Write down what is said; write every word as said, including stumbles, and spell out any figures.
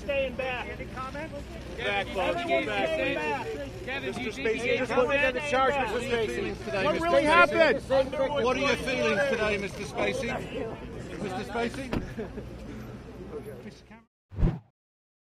staying back. Any comments? Back, folks. Everyone's Back. staying back. Kevin, do you Mister think Spacey, you just can looking comment? at the charge, Mister Spacey. Today, What Mister really Spacey. happened? What are your feelings today, Mister Spacey? Mister Spacey?